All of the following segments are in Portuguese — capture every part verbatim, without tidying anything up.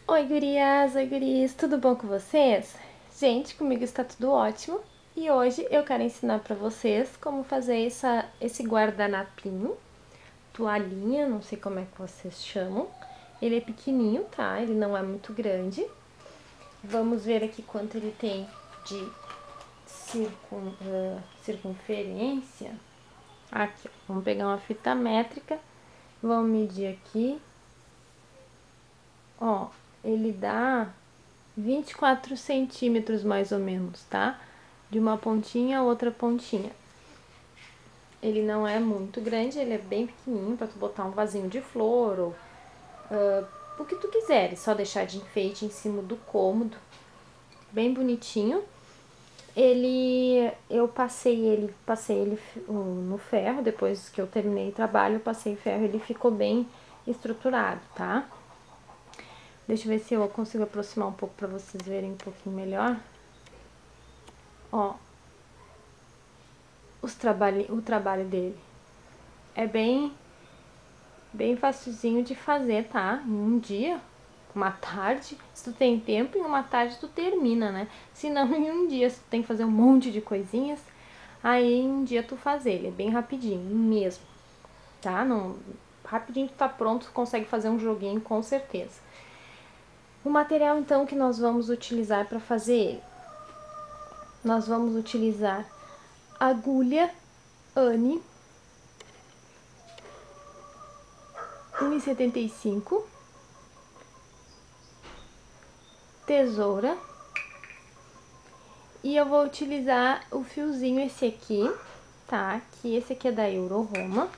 Oi, gurias, oi, guris, tudo bom com vocês? Gente, comigo está tudo ótimo e hoje eu quero ensinar para vocês como fazer essa, esse guardanapinho, toalhinha, não sei como é que vocês chamam. Ele é pequenininho, tá? Ele não é muito grande. Vamos ver aqui quanto ele tem de circun, uh, circunferência. Aqui, ó, vamos pegar uma fita métrica, vamos medir aqui. Ó, ele dá vinte e quatro centímetros mais ou menos, tá? De uma pontinha a outra pontinha. Ele não é muito grande, ele é bem pequenininho para tu botar um vasinho de flor ou uh, o que tu quiser, só deixar de enfeite em cima do cômodo. Bem bonitinho. Ele, eu passei ele, passei ele no ferro, depois que eu terminei o trabalho, eu passei ferro, ele ficou bem estruturado, tá? Deixa eu ver se eu consigo aproximar um pouco para vocês verem um pouquinho melhor. Ó, os trabalho, o trabalho dele é bem, bem facilzinho de fazer, tá? Em um dia, uma tarde, se tu tem tempo, em uma tarde tu termina, né? Se não, em um dia, se tu tem que fazer um monte de coisinhas, aí em um dia tu faz ele, é bem rapidinho, mesmo, tá? Não, rapidinho tu tá pronto, tu consegue fazer um joguinho com certeza. O material, então, que nós vamos utilizar para fazer ele. Nós vamos utilizar agulha Anne um e setenta e cinco, tesoura, e eu vou utilizar o fiozinho esse aqui, tá? Que esse aqui é da Euro Roma.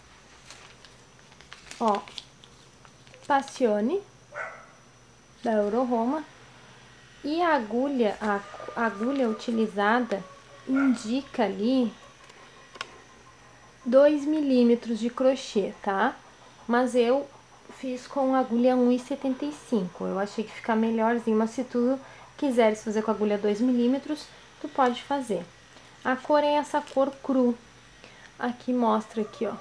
Ó, Passione, da Euro Roma. E a agulha, a, a agulha utilizada indica ali dois milímetros de crochê, tá? Mas eu fiz com agulha um e setenta e cinco, eu achei que fica melhorzinho, mas se tu quiseres fazer com agulha dois milímetros, tu pode fazer. A cor é essa cor cru, aqui mostra aqui, ó,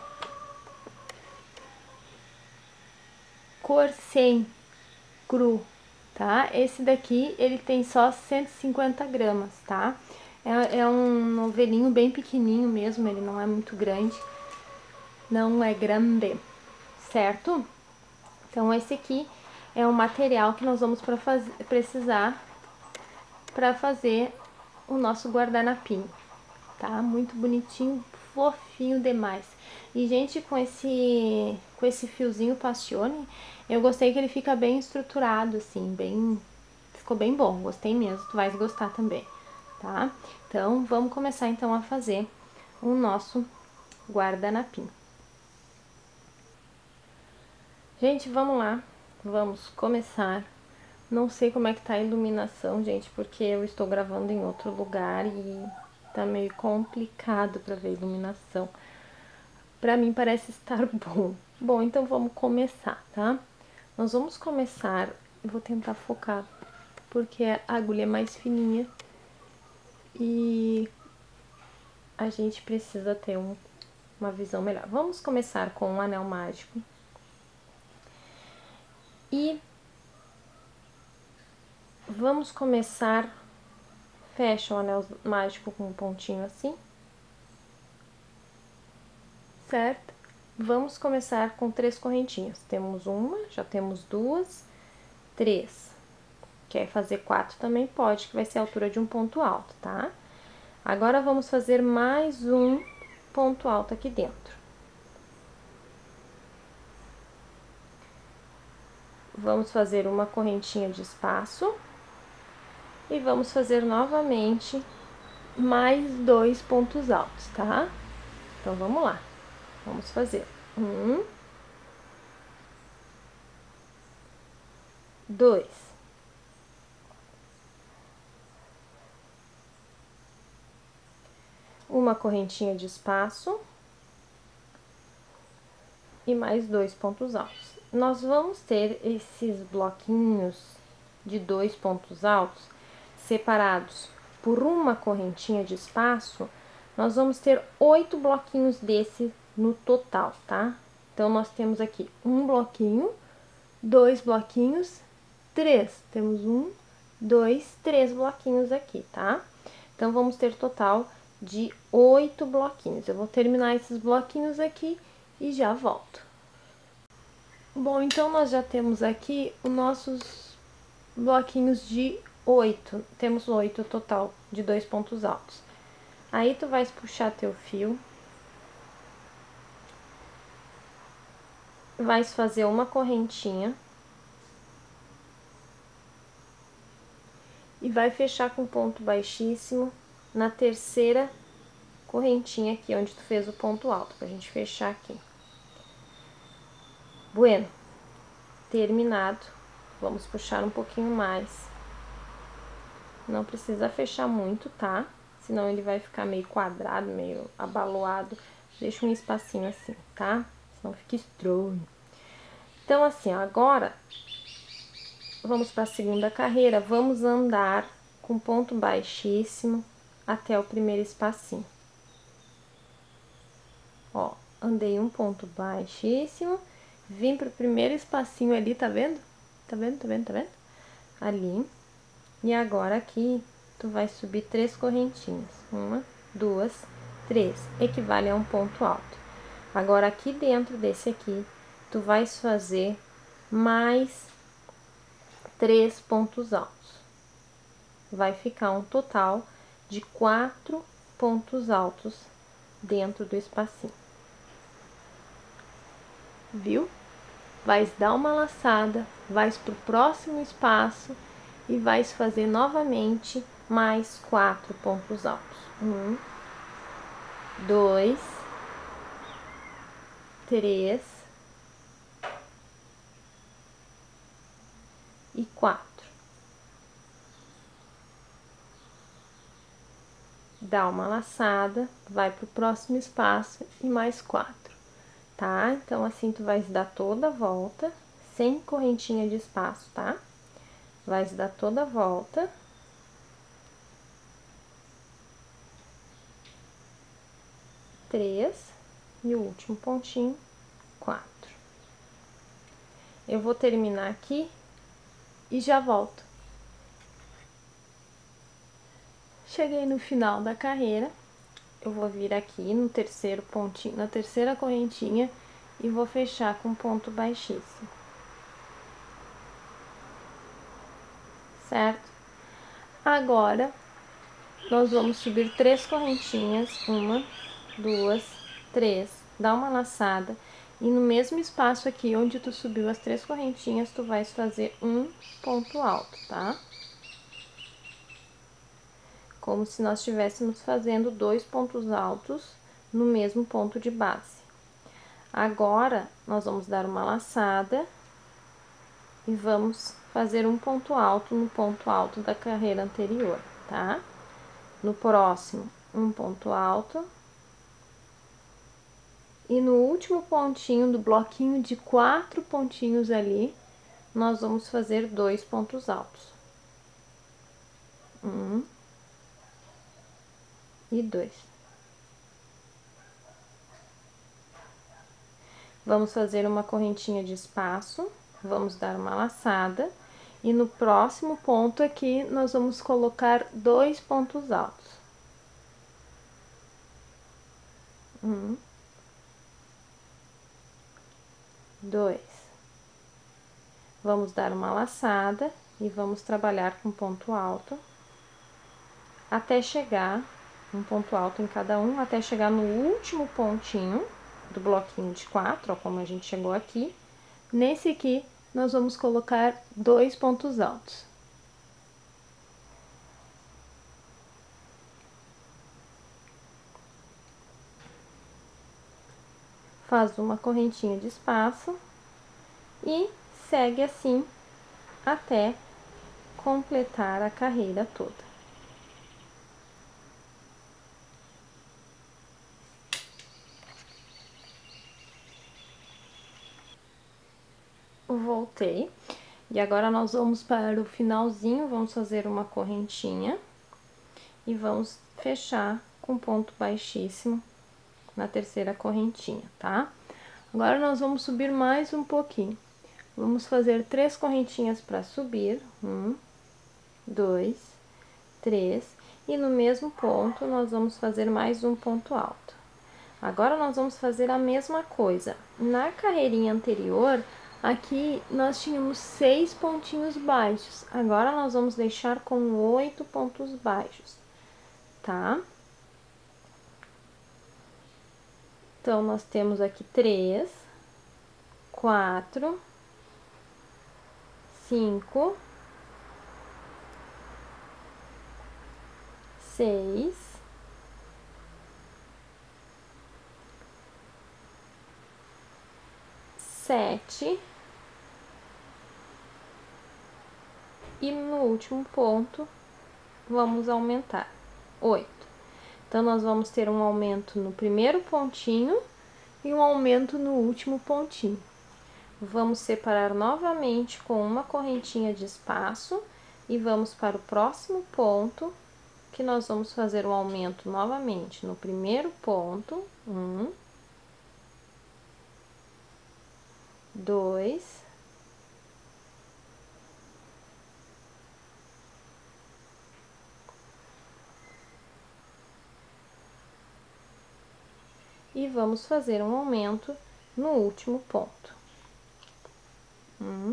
cor cem cru, tá? Esse daqui, ele tem só cento e cinquenta gramas, tá? É, é um novelinho bem pequenininho mesmo, ele não é muito grande, não é grande, certo? Então, esse aqui é o material que nós vamos pra fazer, precisar para fazer o nosso guardanapinho, tá? Muito bonitinho, fofinho demais. E, gente, com esse, com esse fiozinho Passione, eu gostei que ele fica bem estruturado, assim, bem... Ficou bem bom, gostei mesmo, tu vais gostar também, tá? Então, vamos começar, então, a fazer o nosso guardanapinho. Gente, vamos lá, vamos começar. Não sei como é que tá a iluminação, gente, porque eu estou gravando em outro lugar e tá meio complicado para ver a iluminação. Pra mim parece estar bom. Bom, então vamos começar, tá? Nós vamos começar, eu vou tentar focar, porque a agulha é mais fininha e a gente precisa ter um, uma visão melhor. Vamos começar com um anel mágico. E vamos começar, fecha o anel mágico com um pontinho assim, certo? Vamos começar com três correntinhas. Temos uma, já temos duas, três. Quer fazer quatro também pode, que vai ser a altura de um ponto alto, tá? Agora, vamos fazer mais um ponto alto aqui dentro. Vamos fazer uma correntinha de espaço. E vamos fazer novamente mais dois pontos altos, tá? Então, vamos lá. Vamos fazer um, dois, uma correntinha de espaço e mais dois pontos altos. Nós vamos ter esses bloquinhos de dois pontos altos separados por uma correntinha de espaço. Nós vamos ter oito bloquinhos desse no total, tá? Então, nós temos aqui um bloquinho, dois bloquinhos, três. Temos um, dois, três bloquinhos aqui, tá? Então, vamos ter total de oito bloquinhos. Eu vou terminar esses bloquinhos aqui e já volto. Bom, então, nós já temos aqui os nossos bloquinhos de oito. Temos oito total de dois pontos altos. Aí, tu vais puxar teu fio. Vais fazer uma correntinha. E vai fechar com ponto baixíssimo na terceira correntinha aqui, onde tu fez o ponto alto, pra gente fechar aqui. Bueno, terminado, vamos puxar um pouquinho mais. Não precisa fechar muito, tá? Senão ele vai ficar meio quadrado, meio abaloado. Deixa um espacinho assim, tá? Senão fica estranho. Então, assim, ó, agora, vamos para a segunda carreira, vamos andar com ponto baixíssimo até o primeiro espacinho. Ó, andei um ponto baixíssimo, vim pro primeiro espacinho ali, tá vendo? Tá vendo, tá vendo, tá vendo? Ali. E agora aqui, tu vai subir três correntinhas. Uma, duas, três. Equivale a um ponto alto. Agora, aqui dentro desse aqui, tu vais fazer mais três pontos altos. Vai ficar um total de quatro pontos altos dentro do espacinho. Viu? Vais dar uma laçada, vais pro próximo espaço e vais fazer novamente mais quatro pontos altos. Um, dois, três e quatro. Dá uma laçada, vai pro próximo espaço e mais quatro, tá? Então, assim, tu vais dar toda a volta, sem correntinha de espaço, tá? Vais dar toda a volta. Três, e o último pontinho, quatro. Eu vou terminar aqui e já volto. Cheguei no final da carreira, eu vou vir aqui no terceiro pontinho, na terceira correntinha e vou fechar com ponto baixíssimo. Certo? Agora, nós vamos subir três correntinhas, uma, duas, três, dá uma laçada e no mesmo espaço aqui onde tu subiu as três correntinhas, tu vais fazer um ponto alto, tá? Como se nós estivéssemos fazendo dois pontos altos no mesmo ponto de base. Agora, nós vamos dar uma laçada e vamos fazer um ponto alto no ponto alto da carreira anterior, tá? No próximo, um ponto alto. E no último pontinho do bloquinho de quatro pontinhos ali, nós vamos fazer dois pontos altos. Um e dois. Vamos fazer uma correntinha de espaço, vamos dar uma laçada, e no próximo ponto aqui, nós vamos colocar dois pontos altos. Um, dois. Vamos dar uma laçada e vamos trabalhar com ponto alto, até chegar, um ponto alto em cada um, até chegar no último pontinho do bloquinho de quatro, ó, como a gente chegou aqui. Nesse aqui, nós vamos colocar dois pontos altos. Faz uma correntinha de espaço e segue assim até completar a carreira toda. Voltei, e agora nós vamos para o finalzinho, vamos fazer uma correntinha e vamos fechar com ponto baixíssimo na terceira correntinha, tá? Agora, nós vamos subir mais um pouquinho. Vamos fazer três correntinhas para subir. Um, dois, três. E no mesmo ponto, nós vamos fazer mais um ponto alto. Agora, nós vamos fazer a mesma coisa. Na carreirinha anterior, aqui nós tínhamos seis pontinhos baixos. Agora, nós vamos deixar com oito pontos baixos, tá? Então, nós temos aqui três, quatro, cinco, seis, sete e no último ponto vamos aumentar oito. Então, nós vamos ter um aumento no primeiro pontinho e um aumento no último pontinho. Vamos separar novamente com uma correntinha de espaço e vamos para o próximo ponto, que nós vamos fazer um aumento novamente no primeiro ponto. Um, dois, e vamos fazer um aumento no último ponto. Um,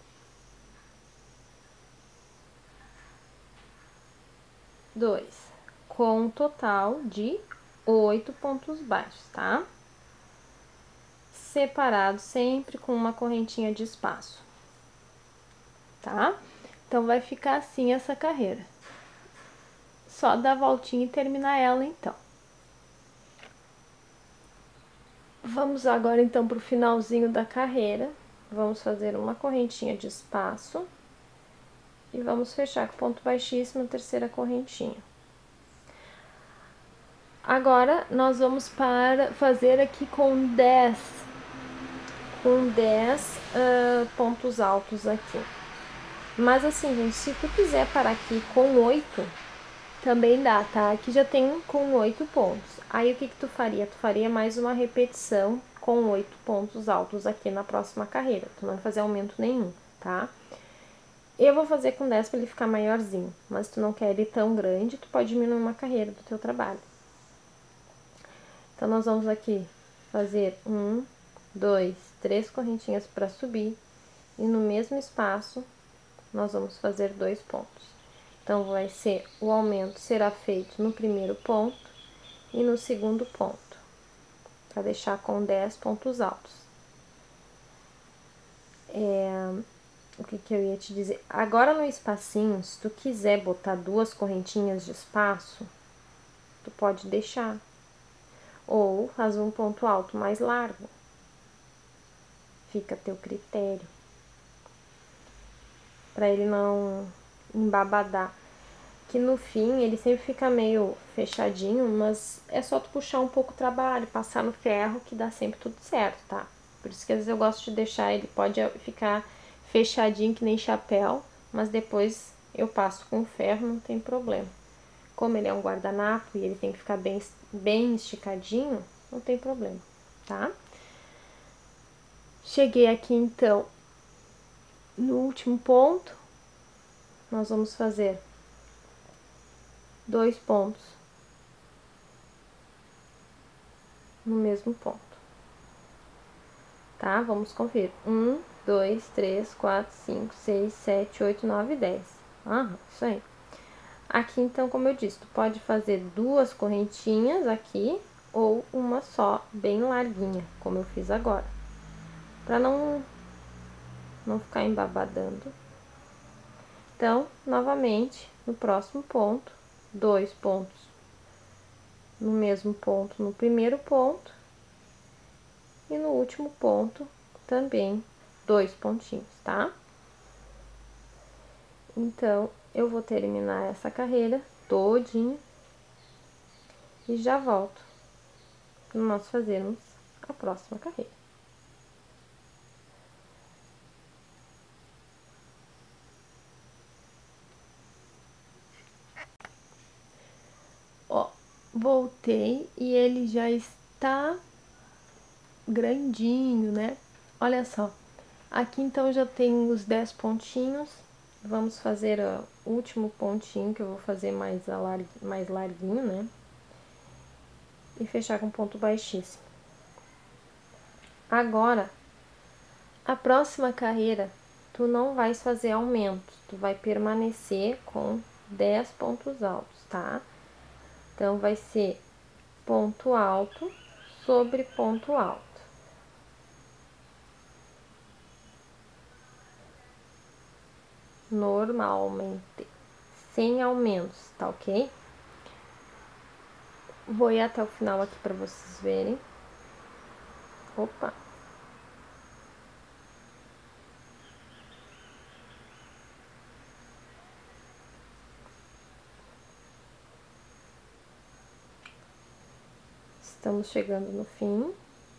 dois, com um total de oito pontos baixos, tá? Separado sempre com uma correntinha de espaço, tá? Então, vai ficar assim essa carreira. Só dar a voltinha e terminar ela, então. Vamos agora, então, para o finalzinho da carreira. Vamos fazer uma correntinha de espaço e vamos fechar com ponto baixíssimo a terceira correntinha. Agora, nós vamos para fazer aqui com dez, com dez uh, pontos altos aqui. Mas assim, gente, se tu quiser parar aqui com oito, também dá, tá? Aqui já tem com oito pontos. Aí, o que que tu faria? Tu faria mais uma repetição com oito pontos altos aqui na próxima carreira. Tu não vai fazer aumento nenhum, tá? Eu vou fazer com dez para ele ficar maiorzinho, mas se tu não quer ele tão grande, tu pode diminuir uma carreira do teu trabalho. Então, nós vamos aqui fazer um, dois, três correntinhas para subir e no mesmo espaço nós vamos fazer dois pontos. Então, vai ser, o aumento será feito no primeiro ponto e no segundo ponto, para deixar com dez pontos altos. É, o que que eu ia te dizer? Agora, no espacinho, se tu quiser botar duas correntinhas de espaço, tu pode deixar. Ou faz um ponto alto mais largo. Fica a teu critério. Para ele não embabadar. Que no fim ele sempre fica meio fechadinho, mas é só tu puxar um pouco o trabalho, passar no ferro que dá sempre tudo certo, tá? Por isso que às vezes eu gosto de deixar ele, pode ficar fechadinho que nem chapéu, mas depois eu passo com o ferro, não tem problema. Como ele é um guardanapo e ele tem que ficar bem, bem esticadinho, não tem problema, tá? Cheguei aqui, então, no último ponto, nós vamos fazer dois pontos no mesmo ponto, tá? Vamos conferir. Um, dois, três, quatro, cinco, seis, sete, oito, nove, dez. Ah, isso aí. Aqui, então, como eu disse, tu pode fazer duas correntinhas aqui ou uma só, bem larguinha, como eu fiz agora. Pra não, não ficar embabadando. Então, novamente, no próximo ponto, dois pontos no mesmo ponto no primeiro ponto. E no último ponto, também, dois pontinhos, tá? Então, eu vou terminar essa carreira todinha e já volto para nós fazermos a próxima carreira. Ó, voltei e ele já está grandinho, né? Olha só, Aqui então já tenho os dez pontinhos. Vamos fazer ó, o último pontinho, que eu vou fazer mais, lar... mais larguinho, né? E fechar com ponto baixíssimo. Agora, a próxima carreira, tu não vai fazer aumentos, tu vai permanecer com dez pontos altos, tá? Então, vai ser ponto alto sobre ponto alto. Normalmente, sem aumentos, tá ok? Vou ir até o final aqui para vocês verem. Opa! Estamos chegando no fim.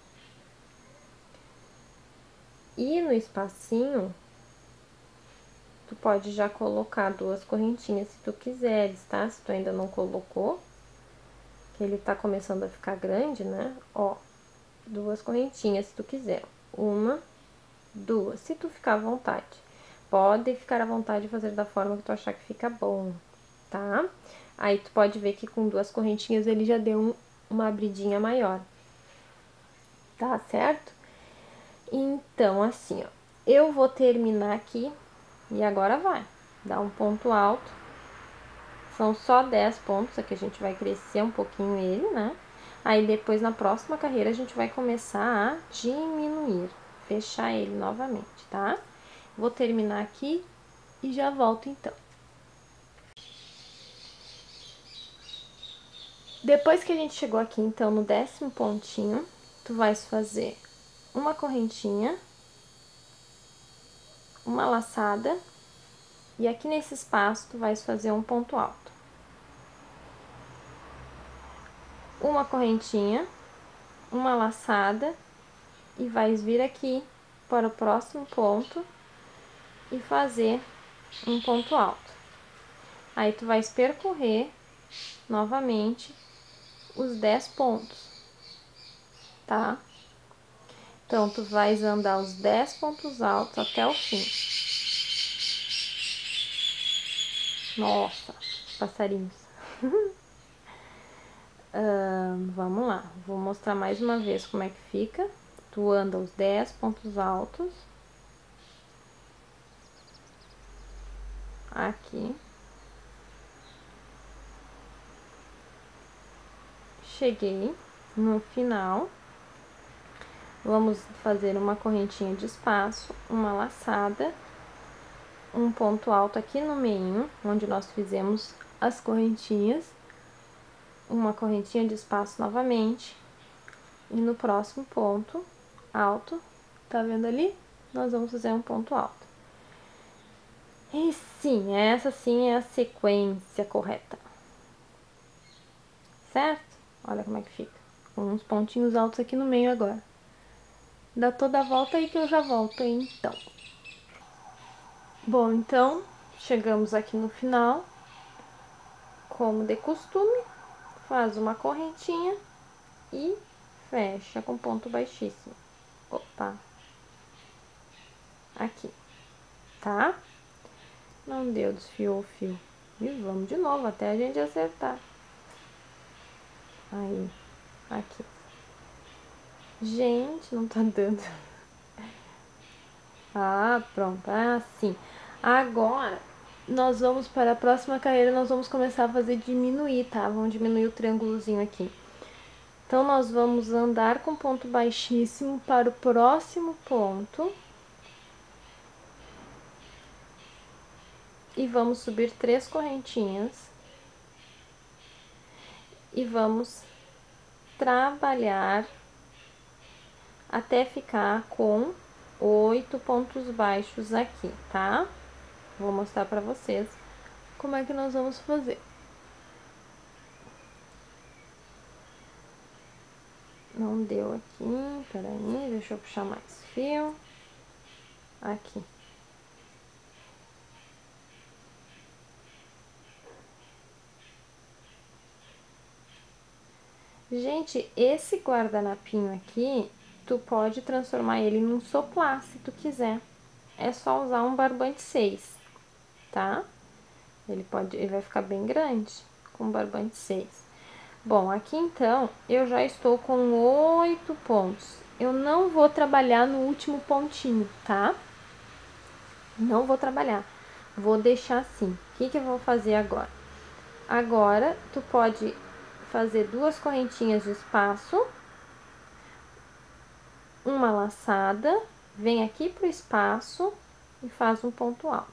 E no espacinho, tu pode já colocar duas correntinhas se tu quiseres, tá? Se tu ainda não colocou, que ele tá começando a ficar grande, né? Ó, duas correntinhas se tu quiser. Uma, duas, se tu ficar à vontade. Pode ficar à vontade de fazer da forma que tu achar que fica bom, tá? Aí tu pode ver que com duas correntinhas ele já deu um, uma abridinha maior. Tá certo? Então, assim, ó, eu vou terminar aqui e agora vai. Dá um ponto alto. São só dez pontos, aqui a gente vai crescer um pouquinho ele, né? Aí depois na próxima carreira a gente vai começar a diminuir, fechar ele novamente, tá? Vou terminar aqui e já volto então. Depois que a gente chegou aqui então no décimo pontinho, tu vais fazer uma correntinha, uma laçada, e aqui nesse espaço tu vais fazer um ponto alto. Uma correntinha, uma laçada, e vais vir aqui para o próximo ponto e fazer um ponto alto. Aí tu vais percorrer novamente os dez pontos, tá? Então, tu vais andar os dez pontos altos até o fim. Nossa, passarinhos. uh, vamos lá, vou mostrar mais uma vez como é que fica. Tu anda os dez pontos altos. Aqui. Cheguei no final. Vamos fazer uma correntinha de espaço, uma laçada, um ponto alto aqui no meio, onde nós fizemos as correntinhas, uma correntinha de espaço novamente, e no próximo ponto alto, tá vendo ali? Nós vamos fazer um ponto alto. E sim, essa sim é a sequência correta. Certo? Olha como é que fica. Com uns pontinhos altos aqui no meio agora. Dá toda a volta aí que eu já volto, então. Bom, então, chegamos aqui no final. Como de costume, faz uma correntinha e fecha com ponto baixíssimo. Opa! Aqui, tá? Não deu, desfiou o fio. E vamos de novo, até a gente acertar. Aí, aqui. Gente, não tá dando. Ah, pronto, assim. Agora, nós vamos para a próxima carreira, nós vamos começar a fazer diminuir, tá? Vamos diminuir o triângulozinho aqui. Então, nós vamos andar com ponto baixíssimo para o próximo ponto. E vamos subir três correntinhas. E vamos trabalhar até ficar com oito pontos baixos aqui, tá? Vou mostrar pra vocês como é que nós vamos fazer. Não deu aqui, peraí, deixa eu puxar mais fio. Aqui. Gente, esse guardanapinho aqui, tu pode transformar ele num soplá, se tu quiser. É só usar um barbante seis, tá? Ele pode, ele vai ficar bem grande com barbante seis. Bom, aqui então eu já estou com oito pontos. Eu não vou trabalhar no último pontinho, tá? Não vou trabalhar. Vou deixar assim. O que que eu vou fazer agora? Agora, tu pode fazer duas correntinhas de espaço, uma laçada, vem aqui pro espaço e faz um ponto alto.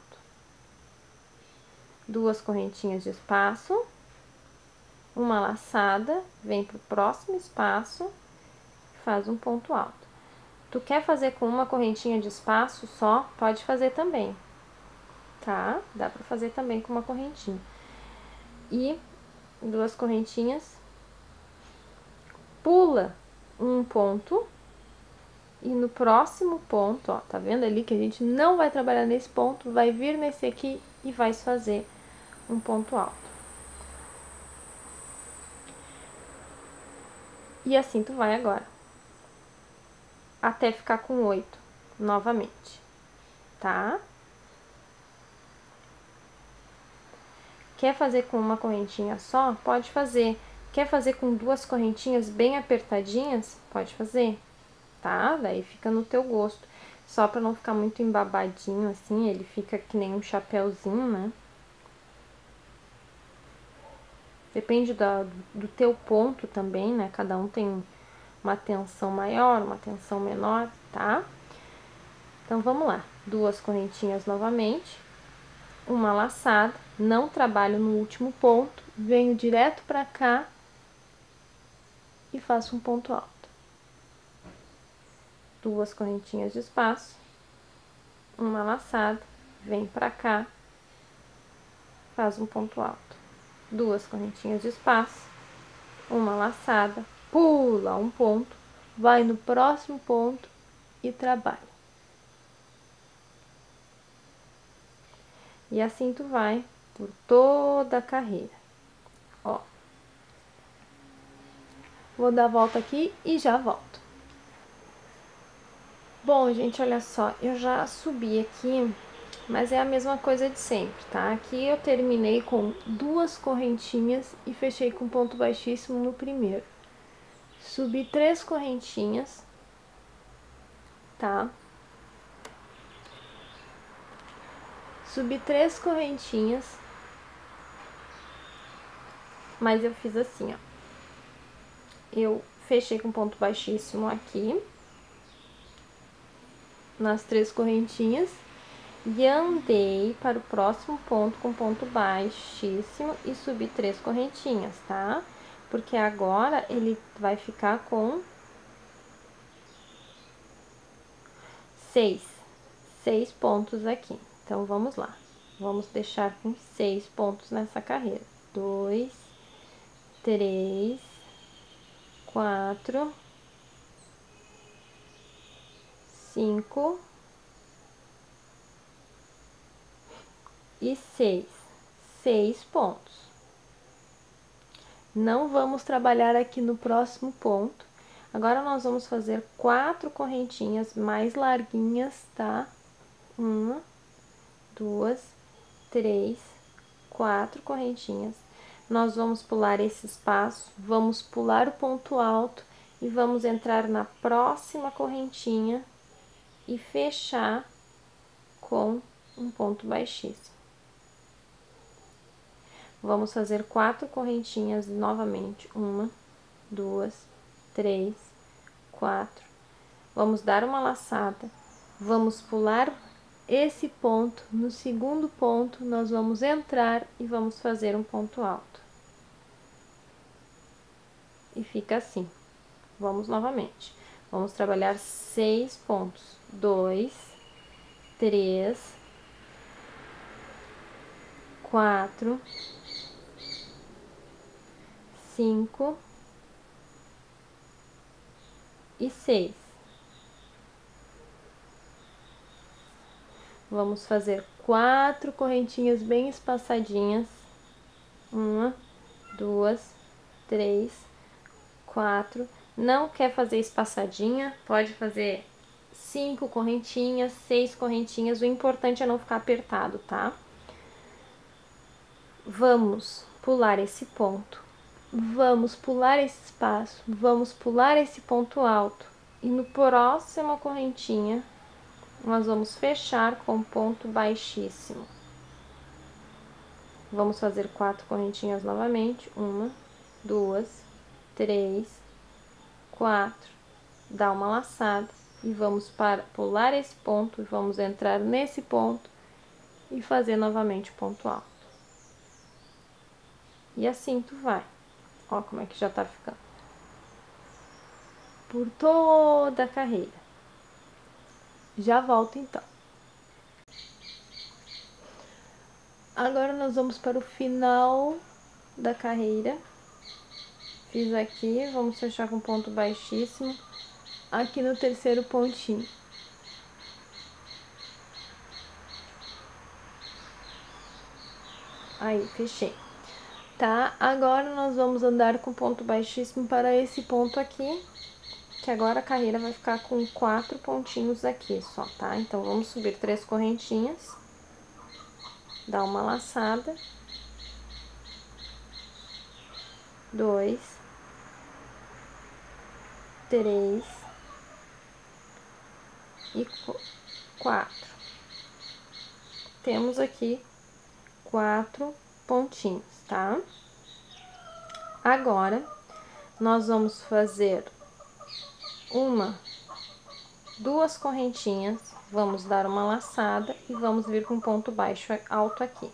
Duas correntinhas de espaço, uma laçada, vem pro próximo espaço, faz um ponto alto. Tu quer fazer com uma correntinha de espaço só? Pode fazer também, tá? Dá pra fazer também com uma correntinha. E duas correntinhas, pula um ponto e no próximo ponto, ó, tá vendo ali que a gente não vai trabalhar nesse ponto, vai vir nesse aqui e vai fazer um ponto alto. E assim tu vai agora, até ficar com oito novamente, tá? Quer fazer com uma correntinha só? Pode fazer. Quer fazer com duas correntinhas bem apertadinhas? Pode fazer, tá? Daí fica no teu gosto. Só pra não ficar muito embabadinho assim, ele fica que nem um chapéuzinho, né? Depende da, do teu ponto também, né? Cada um tem uma tensão maior, uma tensão menor, tá? Então, vamos lá. Duas correntinhas novamente. Uma laçada. Não trabalho no último ponto. Venho direto pra cá e faço um ponto alto. Duas correntinhas de espaço. Uma laçada. Vem pra cá. Faz um ponto alto. Duas correntinhas de espaço. Uma laçada. Pula um ponto. Vai no próximo ponto e trabalha. E assim tu vai por toda a carreira, ó. Vou dar a volta aqui e já volto. Bom, gente, olha só, eu já subi aqui, mas é a mesma coisa de sempre, tá? Aqui eu terminei com duas correntinhas e fechei com ponto baixíssimo no primeiro. Subi três correntinhas, tá? Subi três correntinhas, mas eu fiz assim, ó. Eu fechei com ponto baixíssimo aqui, nas três correntinhas, e andei para o próximo ponto com ponto baixíssimo e subi três correntinhas, tá? Porque agora ele vai ficar com seis, seis pontos aqui. Então, vamos lá. Vamos deixar com seis pontos nessa carreira. Dois, três, quatro, cinco e seis. Seis pontos. Não vamos trabalhar aqui no próximo ponto. Agora, nós vamos fazer quatro correntinhas mais larguinhas, tá? Uma, duas, três, quatro correntinhas. Nós vamos pular esse espaço, vamos pular o ponto alto e vamos entrar na próxima correntinha e fechar com um ponto baixíssimo. Vamos fazer quatro correntinhas novamente. Uma, duas, três, quatro. Vamos dar uma laçada. Vamos pular esse ponto. No segundo ponto, nós vamos entrar e vamos fazer um ponto alto. E fica assim. Vamos novamente. Vamos trabalhar seis pontos. Dois, três, quatro, cinco e seis. Vamos fazer quatro correntinhas bem espaçadinhas. Uma, duas, três, quatro. Não quer fazer espaçadinha, pode fazer cinco correntinhas, seis correntinhas, o importante é não ficar apertado, tá? Vamos pular esse ponto, vamos pular esse espaço, vamos pular esse ponto alto e no próxima correntinha nós vamos fechar com ponto baixíssimo. Vamos fazer quatro correntinhas novamente, uma, duas, três, quatro, dá uma laçada e vamos para pular esse ponto, vamos entrar nesse ponto e fazer novamente ponto alto. E assim tu vai. Ó como é que já tá ficando. Por toda a carreira. Já volto então. Agora nós vamos para o final da carreira. Fiz aqui, vamos fechar com ponto baixíssimo. Aqui no terceiro pontinho. Aí, fechei. Tá? Agora nós vamos andar com ponto baixíssimo para esse ponto aqui, que agora a carreira vai ficar com quatro pontinhos aqui só, tá? Então, vamos subir três correntinhas, dar uma laçada, dois, três e quatro. Temos aqui quatro pontinhos, tá? Agora, nós vamos fazer uma, duas correntinhas, vamos dar uma laçada e vamos vir com ponto baixo alto aqui.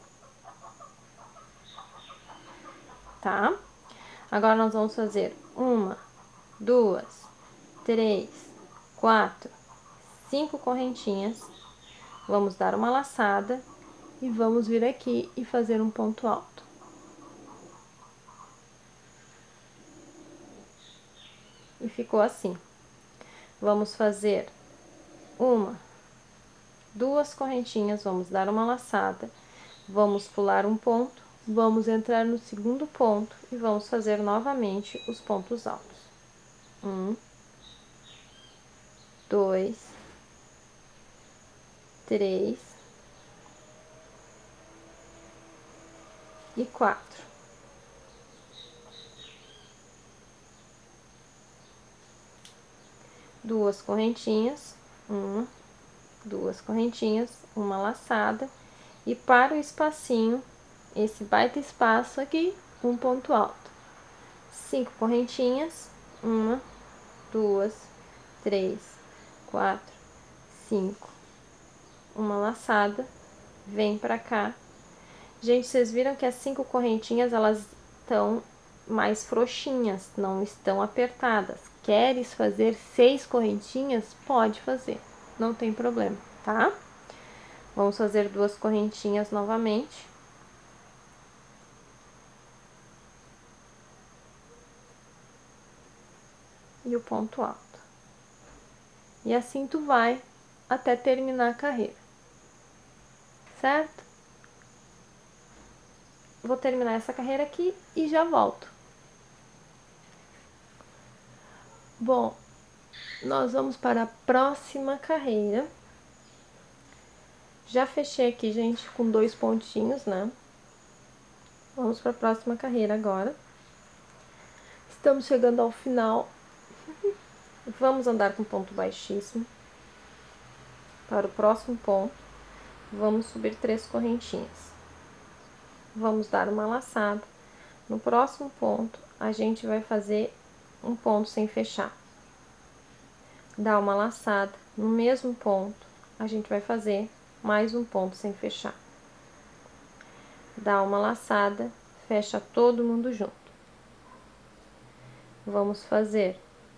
Tá? Agora, nós vamos fazer uma, duas, três, quatro, cinco correntinhas, vamos dar uma laçada e vamos vir aqui e fazer um ponto alto. E ficou assim. Vamos fazer uma, duas correntinhas, vamos dar uma laçada, vamos pular um ponto, vamos entrar no segundo ponto e vamos fazer novamente os pontos altos. Um, dois, três e quatro. Duas correntinhas, uma, duas correntinhas, uma laçada e para o espacinho, esse baita espaço aqui, um ponto alto. Cinco correntinhas, uma, duas, três, quatro, cinco, uma laçada, vem pra cá. Gente, vocês viram que as cinco correntinhas, elas estão mais frouxinhas, não estão apertadas. Queres fazer seis correntinhas? Pode fazer, não tem problema, tá? Vamos fazer duas correntinhas novamente. E o ponto alto. E assim tu vai até terminar a carreira. Certo? Vou terminar essa carreira aqui e já volto. Bom, nós vamos para a próxima carreira. Já fechei aqui, gente, com dois pontinhos, né? Vamos para a próxima carreira agora. Estamos chegando ao final. Vamos andar com ponto baixíssimo. Para o próximo ponto, vamos subir três correntinhas. Vamos dar uma laçada. No próximo ponto, a gente vai fazer um ponto sem fechar. Dá uma laçada. No mesmo ponto, a gente vai fazer mais um ponto sem fechar. Dá uma laçada, fecha todo mundo junto. Vamos fazer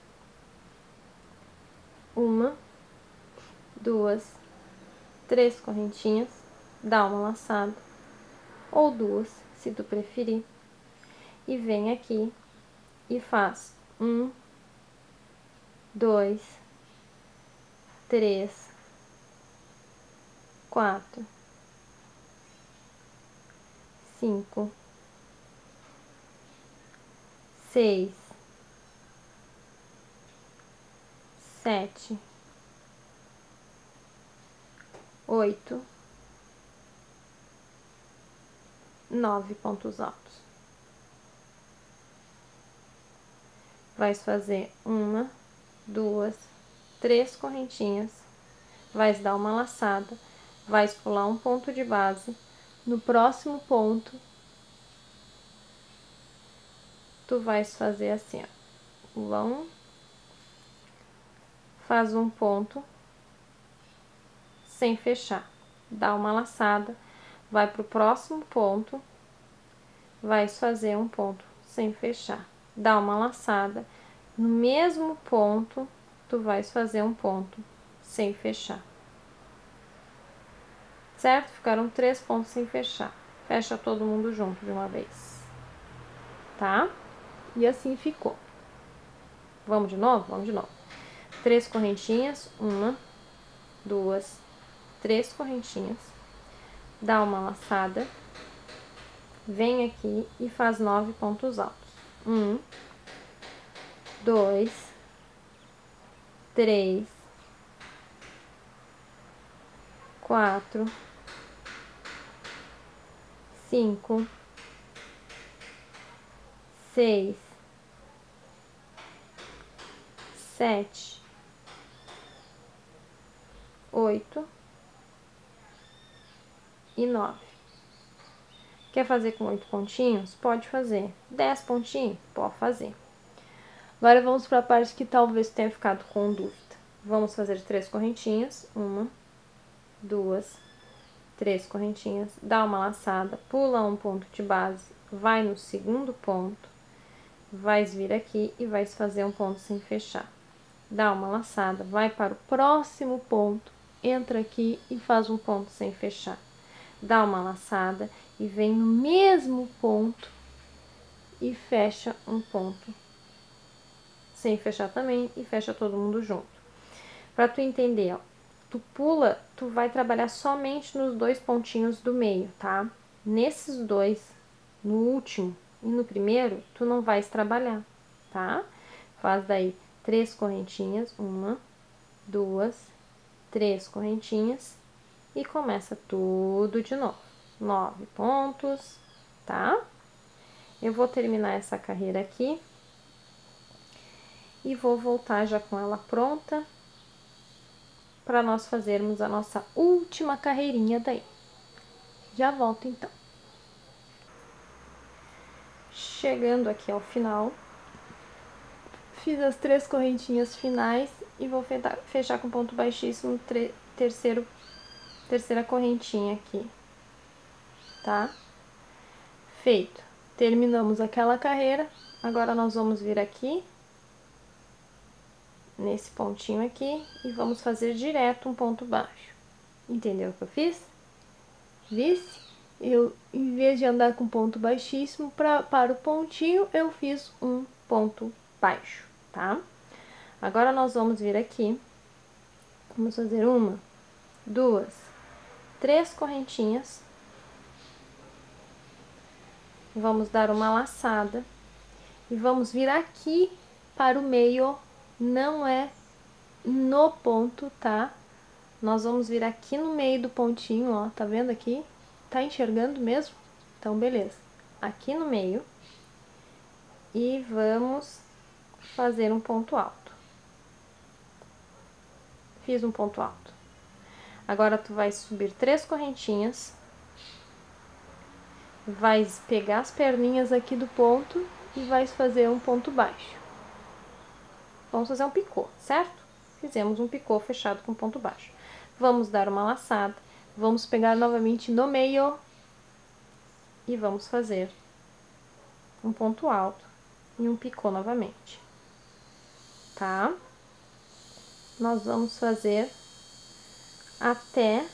uma, duas, três correntinhas, dá uma laçada, ou duas, se tu preferir, e vem aqui e faz um, dois, três, quatro, cinco, seis, sete, oito, nove pontos altos. Vais fazer uma, duas, três correntinhas, vais dar uma laçada, vais pular um ponto de base. No próximo ponto, tu vais fazer assim, ó, vão, faz um ponto sem fechar, dá uma laçada, vai pro próximo ponto, vais fazer um ponto sem fechar, dá uma laçada, no mesmo ponto, tu vais fazer um ponto sem fechar. Certo? Ficaram três pontos sem fechar. Fecha todo mundo junto de uma vez. Tá? E assim ficou. Vamos de novo? Vamos de novo. Três correntinhas, uma, duas, três correntinhas. Dá uma laçada. Vem aqui e faz nove pontos altos. Um, dois, três, quatro, cinco, seis, sete, oito e nove. Quer fazer com oito pontinhos? Pode fazer. Dez pontinhos? Pode fazer. Agora vamos para a parte que talvez tenha ficado com dúvida. Vamos fazer três correntinhas. Uma, duas, três correntinhas. Dá uma laçada, pula um ponto de base, vai no segundo ponto, vais vir aqui e vais fazer um ponto sem fechar. Dá uma laçada, vai para o próximo ponto, entra aqui e faz um ponto sem fechar. Dá uma laçada e vem no mesmo ponto e fecha um ponto sem fechar também e fecha todo mundo junto. Para tu entender, ó, tu pula, tu vai trabalhar somente nos dois pontinhos do meio, tá? Nesses dois, no último e no primeiro, tu não vais trabalhar, tá? Faz daí três correntinhas, uma, duas, três correntinhas e começa tudo de novo. Nove pontos, tá? Eu vou terminar essa carreira aqui e vou voltar já com ela pronta para nós fazermos a nossa última carreirinha daí. Já volto então. Chegando aqui ao final, fiz as três correntinhas finais e vou fechar com ponto baixíssimo terceiro, terceira correntinha aqui, tá? Feito. Terminamos aquela carreira, agora nós vamos vir aqui, nesse pontinho aqui, e vamos fazer direto um ponto baixo. Entendeu o que eu fiz? Vice? Eu, em vez de andar com ponto baixíssimo, pra, para o pontinho, eu fiz um ponto baixo, tá? Agora, nós vamos vir aqui, vamos fazer uma, duas, três correntinhas, vamos dar uma laçada, e vamos vir aqui para o meio, não é no ponto, tá? Nós vamos vir aqui no meio do pontinho, ó, tá vendo aqui? Tá enxergando mesmo? Então, beleza. Aqui no meio. E vamos fazer um ponto alto. Fiz um ponto alto. Agora, tu vai subir três correntinhas. Vais pegar as perninhas aqui do ponto e vais fazer um ponto baixo. Vamos fazer um picô, certo? Fizemos um picô fechado com ponto baixo. Vamos dar uma laçada. Vamos pegar novamente no meio e vamos fazer um ponto alto e um picô novamente, tá? Nós vamos fazer até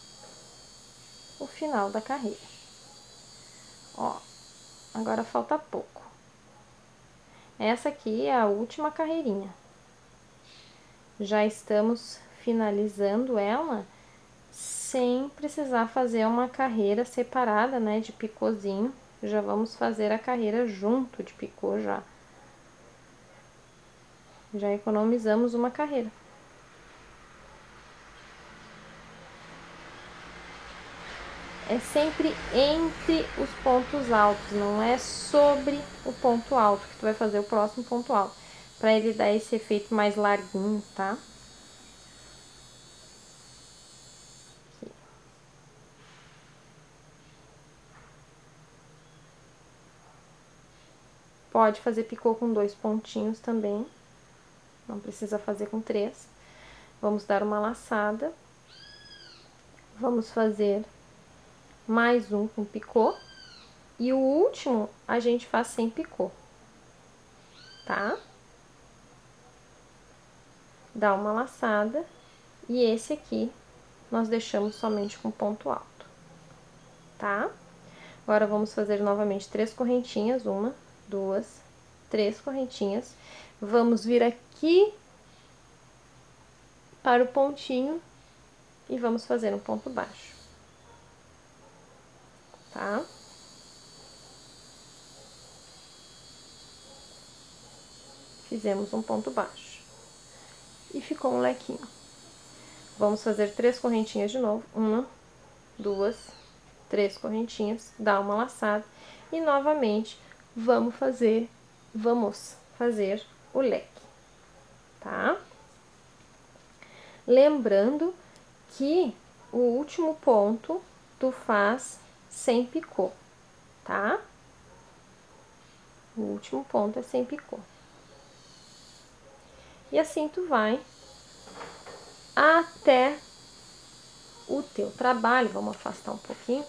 o final da carreira. Ó, agora falta pouco. Essa aqui é a última carreirinha. Já estamos finalizando ela sem precisar fazer uma carreira separada, né, de picôzinho. Já vamos fazer a carreira junto de picô já. Já economizamos uma carreira. é sempre entre os pontos altos, não é sobre o ponto alto que tu vai fazer o próximo ponto alto, para ele dar esse efeito mais larguinho, tá? Aqui. Pode fazer picô com dois pontinhos também, não precisa fazer com três. Vamos dar uma laçada, vamos fazer mais um com picô, e o último a gente faz sem picô, tá? Dá uma laçada, e esse aqui nós deixamos somente com ponto alto, tá? Agora, vamos fazer novamente três correntinhas, uma, duas, três correntinhas. Vamos vir aqui para o pontinho e vamos fazer um ponto baixo, tá? Fizemos um ponto baixo e ficou um lequinho. Vamos fazer três correntinhas de novo, uma, duas, três correntinhas, dá uma laçada e novamente vamos fazer, vamos fazer o leque, tá? Lembrando que o último ponto tu faz sem picô, tá? O último ponto é sem picô. E assim tu vai até o teu trabalho. Vamos afastar um pouquinho.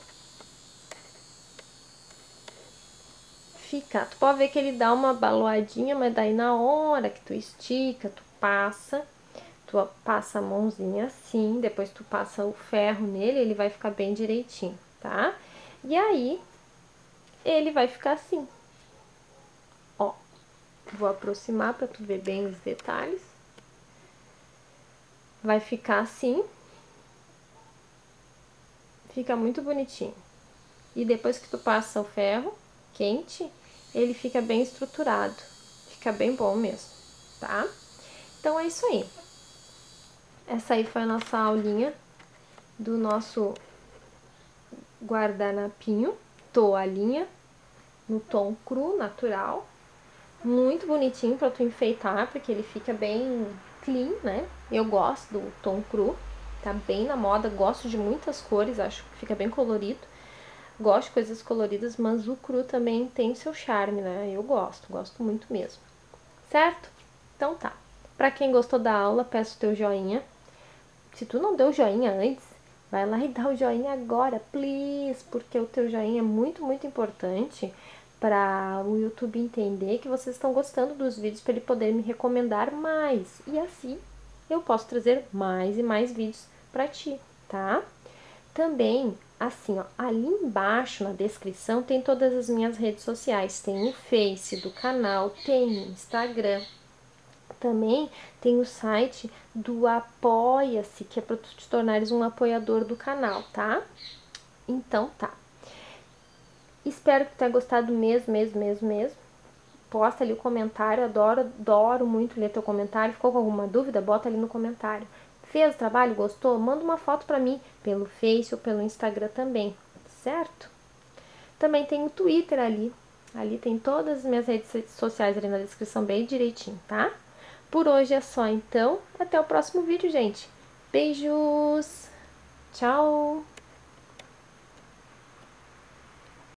Fica, tu pode ver que ele dá uma baloadinha, mas daí na hora que tu estica, tu passa, tu passa a mãozinha assim, depois tu passa o ferro nele, ele vai ficar bem direitinho, tá? E aí, ele vai ficar assim. Ó, vou aproximar pra tu ver bem os detalhes. Vai ficar assim. Fica muito bonitinho. E depois que tu passa o ferro quente, ele fica bem estruturado. Fica bem bom mesmo, tá? Então, é isso aí. Essa aí foi a nossa aulinha do nosso guardanapinho, toalhinha, no tom cru, natural. Muito bonitinho pra tu enfeitar, porque ele fica bem clean, né? Eu gosto do tom cru, tá bem na moda, gosto de muitas cores, acho que fica bem colorido. Gosto de coisas coloridas, mas o cru também tem seu charme, né? Eu gosto, gosto muito mesmo. Certo? Então tá. Pra quem gostou da aula, peço o teu joinha. Se tu não deu joinha antes, vai lá e dá o joinha agora, please, porque o teu joinha é muito, muito importante para o YouTube entender que vocês estão gostando dos vídeos, para ele poder me recomendar mais. E assim eu posso trazer mais e mais vídeos para ti, tá? Também, assim, ó, ali embaixo na descrição tem todas as minhas redes sociais. Tem o Face do canal, tem o Instagram. Também tem o site do Apoia-se, que é para tu te tornares um apoiador do canal, tá? Então tá. Espero que tu tenha gostado mesmo, mesmo, mesmo, mesmo. Posta ali o comentário, adoro, adoro muito ler teu comentário. Ficou com alguma dúvida? Bota ali no comentário. Fez o trabalho? Gostou? Manda uma foto pra mim pelo Face ou pelo Instagram também, certo? Também tem o Twitter ali. Ali tem todas as minhas redes sociais ali na descrição bem direitinho, tá? Por hoje é só então. Até o próximo vídeo, gente. Beijos! Tchau!